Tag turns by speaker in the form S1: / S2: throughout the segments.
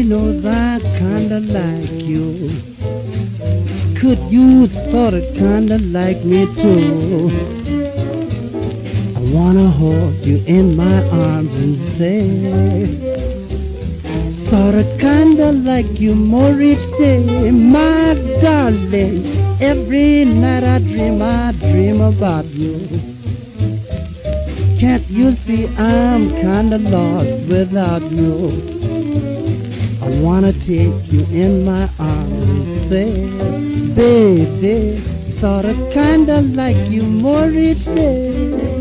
S1: knows I kinda like you. Could you sorta kinda like me too? I wanna hold you in my arms and say, sorta kinda like you more each day, my darling. Every night I dream about you. Can't you see I'm kinda lost without you? I wanna take you in my arms and say, baby, sorta kinda like you more each day.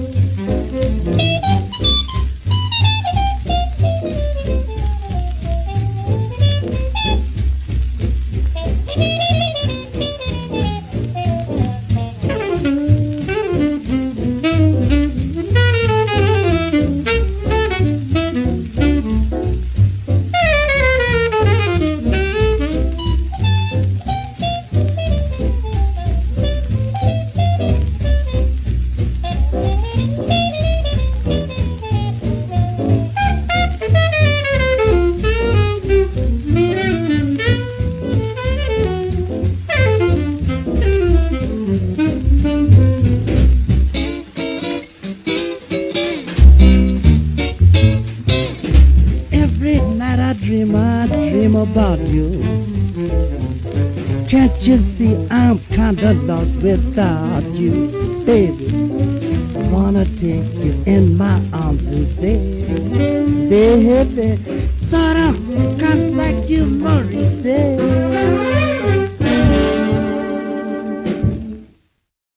S1: I dream about you. Can't you see I'm kinda lost without you, baby? I wanna take you in my arms and say, baby, thought I'm kinda like you more each day.